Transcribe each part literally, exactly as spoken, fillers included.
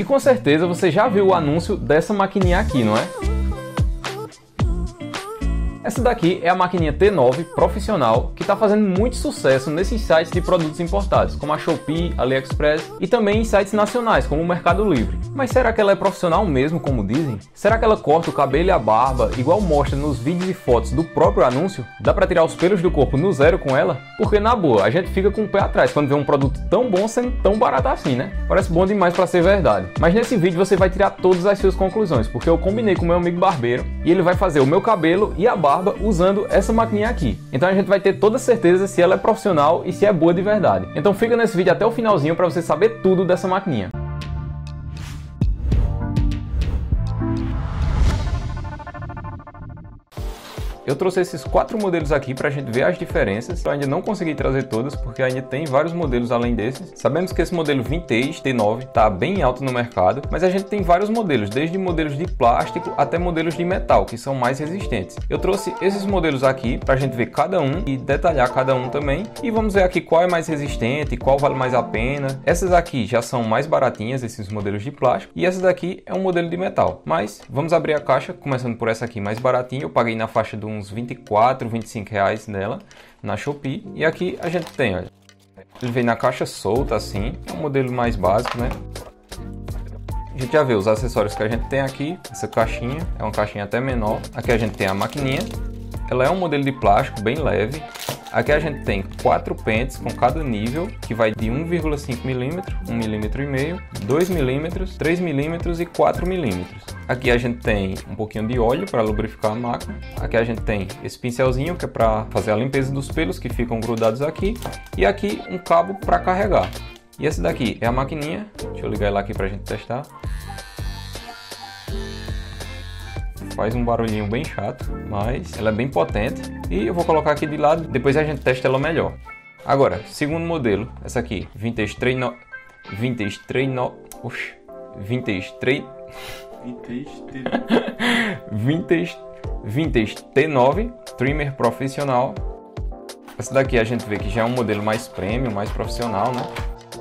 E com certeza você já viu o anúncio dessa maquininha aqui, não é? Essa daqui é a maquininha T nove profissional que está fazendo muito sucesso nesses sites de produtos importados, como a Shopee, AliExpress e também em sites nacionais, como o Mercado Livre. Mas será que ela é profissional mesmo, como dizem? Será que ela corta o cabelo e a barba, igual mostra nos vídeos e fotos do próprio anúncio? Dá pra tirar os pelos do corpo no zero com ela? Porque na boa, a gente fica com o pé atrás quando vê um produto tão bom sendo tão barato assim, né? Parece bom demais pra ser verdade. Mas nesse vídeo você vai tirar todas as suas conclusões, porque eu combinei com meu amigo barbeiro e ele vai fazer o meu cabelo e a barba usando essa maquininha aqui. Então a gente vai ter toda certeza se ela é profissional e se é boa de verdade. Então fica nesse vídeo até o finalzinho para você saber tudo dessa maquininha. Eu trouxe esses quatro modelos aqui para a gente ver as diferenças. Eu ainda não consegui trazer todas porque ainda tem vários modelos além desses. Sabemos que esse modelo Vintage T nove está bem alto no mercado, mas a gente tem vários modelos, desde modelos de plástico até modelos de metal, que são mais resistentes. Eu trouxe esses modelos aqui para a gente ver cada um e detalhar cada um também. E vamos ver aqui qual é mais resistente, qual vale mais a pena. Essas aqui já são mais baratinhas, esses modelos de plástico, e essa daqui é um modelo de metal. Mas vamos abrir a caixa, começando por essa aqui mais baratinha. Eu paguei na faixa de uns vinte e quatro, vinte e cinco reais nela na Shopee. E aqui a gente tem, olha, ele vem na caixa solta assim, é um modelo mais básico, né? A gente já vê os acessórios que a gente tem aqui. Essa caixinha é uma caixinha até menor. Aqui a gente tem a maquininha, ela é um modelo de plástico bem leve. Aqui a gente tem quatro pentes com cada nível, que vai de um vírgula cinco milímetros, um milímetro e meio, dois milímetros, três milímetros e quatro milímetros. Aqui a gente tem um pouquinho de óleo para lubrificar a máquina. Aqui a gente tem esse pincelzinho que é para fazer a limpeza dos pelos que ficam grudados aqui. E aqui um cabo para carregar. E esse daqui é a maquininha. Deixa eu ligar ela aqui para a gente testar. Faz um barulhinho bem chato, mas ela é bem potente. E eu vou colocar aqui de lado, depois a gente testa ela melhor. Agora, segundo modelo, essa aqui, Vintage T nove... Vintage T nove... Oxi... Vintage T... Vintage... Vintage T nove, Trimmer profissional. Essa daqui a gente vê que já é um modelo mais premium, mais profissional, né?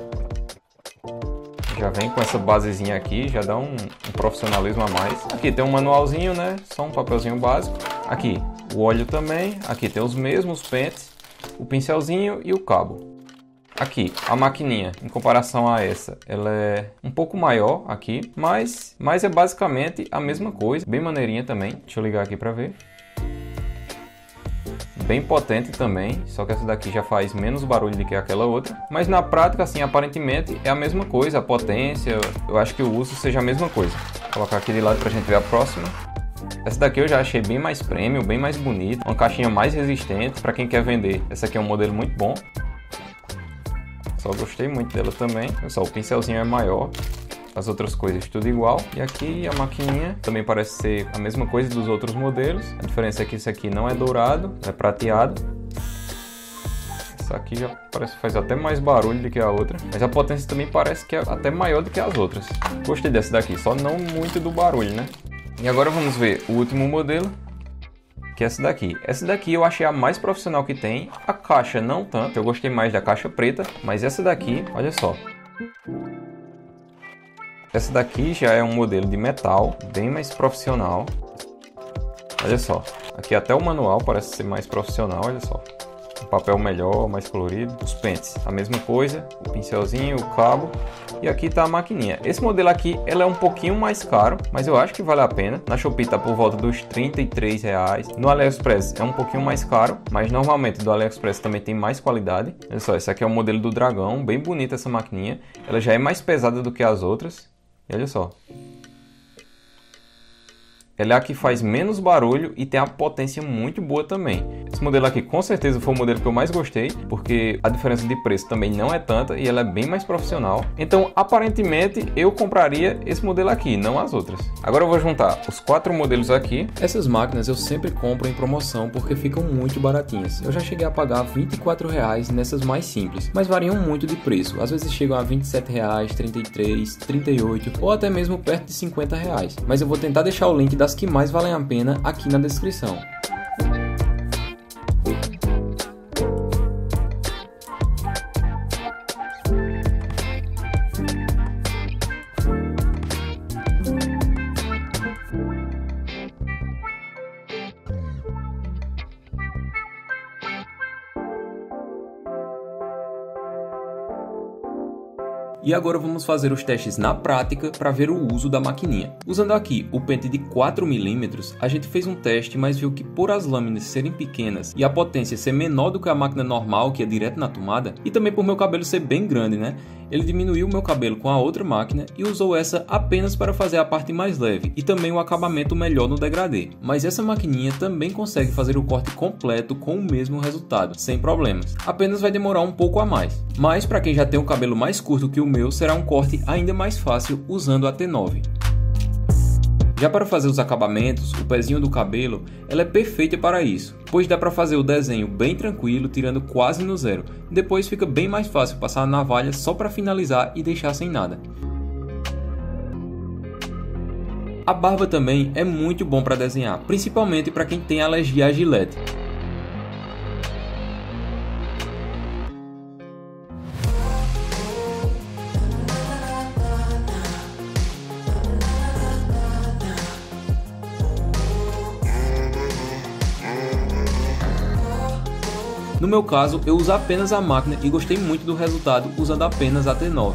Já vem com essa basezinha aqui, já dá um, um profissionalismo a mais. Aqui tem um manualzinho, né? Só um papelzinho básico. Aqui o óleo também. Aqui tem os mesmos pentes, o pincelzinho e o cabo. Aqui a maquininha, em comparação a essa, ela é um pouco maior aqui, mas, mas é basicamente a mesma coisa. Bem maneirinha também. Deixa eu ligar aqui para ver. Bem potente também, só que essa daqui já faz menos barulho do que aquela outra. Mas na prática, assim, aparentemente é a mesma coisa, a potência, eu acho que o uso seja a mesma coisa. Vou colocar aqui de lado pra gente ver a próxima. Essa daqui eu já achei bem mais premium, bem mais bonita, uma caixinha mais resistente para quem quer vender. Essa aqui é um modelo muito bom. Só gostei muito dela também. Só o pincelzinho é maior. As outras coisas tudo igual. E aqui a maquininha também parece ser a mesma coisa dos outros modelos. A diferença é que esse aqui não é dourado, é prateado. Essa aqui já parece que faz até mais barulho do que a outra. Mas a potência também parece que é até maior do que as outras. Gostei dessa daqui, só não muito do barulho, né? E agora vamos ver o último modelo, que é essa daqui. Essa daqui eu achei a mais profissional que tem. A caixa não tanto, eu gostei mais da caixa preta. Mas essa daqui, olha só. Essa daqui já é um modelo de metal, bem mais profissional. Olha só, aqui até o manual parece ser mais profissional, olha só. Um papel melhor, mais colorido. Os pentes, a mesma coisa, o pincelzinho, o cabo. E aqui tá a maquininha. Esse modelo aqui, ela é um pouquinho mais caro, mas eu acho que vale a pena. Na Shopee tá por volta dos trinta e três reais. No AliExpress é um pouquinho mais caro, mas normalmente do AliExpress também tem mais qualidade. Olha só, esse aqui é o modelo do dragão, bem bonita essa maquininha. Ela já é mais pesada do que as outras. E olha só. Ela é a que faz menos barulho e tem a potência muito boa também. Esse modelo aqui com certeza foi o modelo que eu mais gostei, porque a diferença de preço também não é tanta e ela é bem mais profissional. Então, aparentemente, eu compraria esse modelo aqui, não as outras. Agora eu vou juntar os quatro modelos aqui. Essas máquinas eu sempre compro em promoção porque ficam muito baratinhas. Eu já cheguei a pagar vinte e quatro reais nessas mais simples, mas variam muito de preço. Às vezes chegam a vinte e sete reais, trinta e três, trinta e oito ou até mesmo perto de cinquenta reais. Mas eu vou tentar deixar o link das que mais valem a pena aqui na descrição. E agora vamos fazer os testes na prática para ver o uso da maquininha. Usando aqui o pente de quatro milímetros, a gente fez um teste, mas viu que por as lâminas serem pequenas e a potência ser menor do que a máquina normal, que é direto na tomada, e também por meu cabelo ser bem grande, né? Ele diminuiu o meu cabelo com a outra máquina e usou essa apenas para fazer a parte mais leve e também o acabamento melhor no degradê. Mas essa maquininha também consegue fazer o corte completo com o mesmo resultado, sem problemas. Apenas vai demorar um pouco a mais. Mas para quem já tem o cabelo mais curto que o meu, será um corte ainda mais fácil usando a T nove. Já para fazer os acabamentos, o pezinho do cabelo, ela é perfeita para isso, pois dá para fazer o desenho bem tranquilo, tirando quase no zero. Depois fica bem mais fácil passar a navalha só para finalizar e deixar sem nada. A barba também é muito bom para desenhar, principalmente para quem tem alergia a gilete. No meu caso, eu uso apenas a máquina e gostei muito do resultado usando apenas a T nove.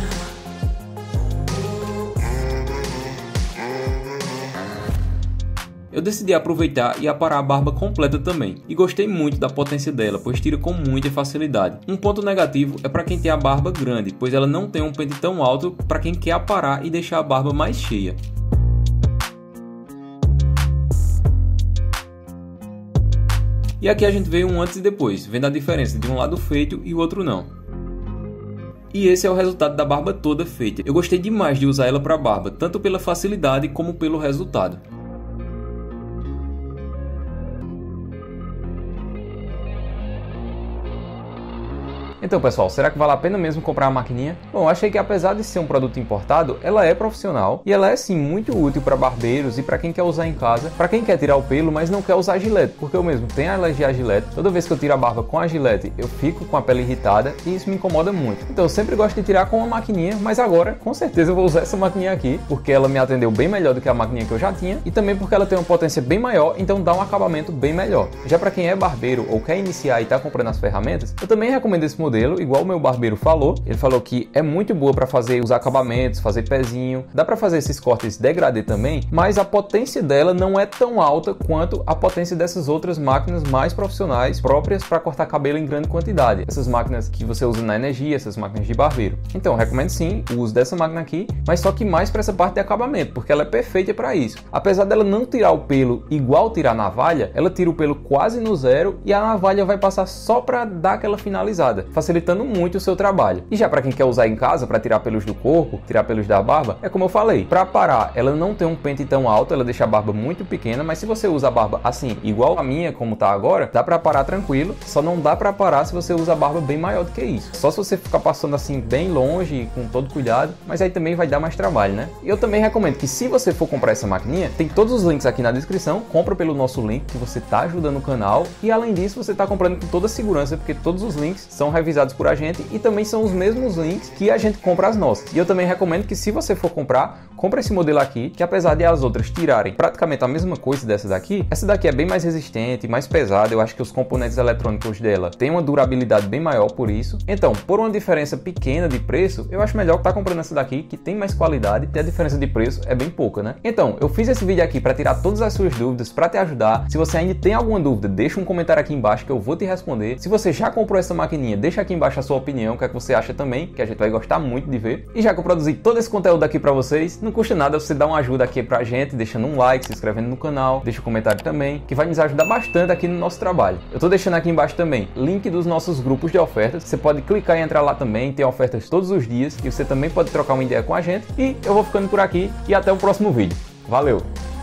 Eu decidi aproveitar e aparar a barba completa também, e gostei muito da potência dela, pois tira com muita facilidade. Um ponto negativo é para quem tem a barba grande, pois ela não tem um pente tão alto para quem quer aparar e deixar a barba mais cheia. E aqui a gente vê um antes e depois, vendo a diferença de um lado feito e o outro não. E esse é o resultado da barba toda feita. Eu gostei demais de usar ela para barba, tanto pela facilidade como pelo resultado. Então pessoal, será que vale a pena mesmo comprar a maquininha? Bom, achei que apesar de ser um produto importado, ela é profissional e ela é sim muito útil para barbeiros e para quem quer usar em casa, para quem quer tirar o pelo, mas não quer usar gilete, porque eu mesmo tenho alergia a gilete. Toda vez que eu tiro a barba com a gilete, eu fico com a pele irritada e isso me incomoda muito. Então eu sempre gosto de tirar com uma maquininha, mas agora com certeza eu vou usar essa maquininha aqui, porque ela me atendeu bem melhor do que a maquininha que eu já tinha e também porque ela tem uma potência bem maior, então dá um acabamento bem melhor. Já para quem é barbeiro ou quer iniciar e tá comprando as ferramentas, eu também recomendo esse modelo. Igual o meu barbeiro falou, ele falou que é muito boa para fazer os acabamentos, fazer pezinho, dá para fazer esses cortes degradê também, mas a potência dela não é tão alta quanto a potência dessas outras máquinas mais profissionais, próprias para cortar cabelo em grande quantidade. Essas máquinas que você usa na energia, essas máquinas de barbeiro. Então, recomendo sim o uso dessa máquina aqui, mas só que mais para essa parte de acabamento, porque ela é perfeita para isso. Apesar dela não tirar o pelo igual tirar a navalha, ela tira o pelo quase no zero e a navalha vai passar só para dar aquela finalizada, facilitando muito o seu trabalho. E já para quem quer usar em casa para tirar pelos do corpo, tirar pelos da barba, é como eu falei, para parar, ela não tem um pente tão alto, ela deixa a barba muito pequena, mas se você usa a barba assim, igual a minha, como tá agora, dá para parar tranquilo, só não dá para parar se você usa a barba bem maior do que isso. Só se você ficar passando assim bem longe, com todo cuidado, mas aí também vai dar mais trabalho, né? E eu também recomendo que se você for comprar essa maquininha, tem todos os links aqui na descrição, compra pelo nosso link que você tá ajudando o canal e além disso você tá comprando com toda a segurança, porque todos os links são revisados por a gente e também são os mesmos links que a gente compra as nossas. E eu também recomendo que se você for comprar, compre esse modelo aqui, que apesar de as outras tirarem praticamente a mesma coisa dessa daqui, essa daqui é bem mais resistente, mais pesada, eu acho que os componentes eletrônicos dela têm uma durabilidade bem maior por isso. Então, por uma diferença pequena de preço, eu acho melhor estar comprando essa daqui, que tem mais qualidade e a diferença de preço é bem pouca, né? Então, eu fiz esse vídeo aqui para tirar todas as suas dúvidas, para te ajudar. Se você ainda tem alguma dúvida, deixa um comentário aqui embaixo que eu vou te responder. Se você já comprou essa maquininha, deixa aqui embaixo a sua opinião, o que é que você acha também, que a gente vai gostar muito de ver. E já que eu produzi todo esse conteúdo aqui para vocês, não custa nada você dar uma ajuda aqui pra gente, deixando um like, se inscrevendo no canal, deixa um comentário também, que vai nos ajudar bastante aqui no nosso trabalho. Eu tô deixando aqui embaixo também link dos nossos grupos de ofertas, você pode clicar e entrar lá também, tem ofertas todos os dias, e você também pode trocar uma ideia com a gente. E eu vou ficando por aqui e até o próximo vídeo. Valeu!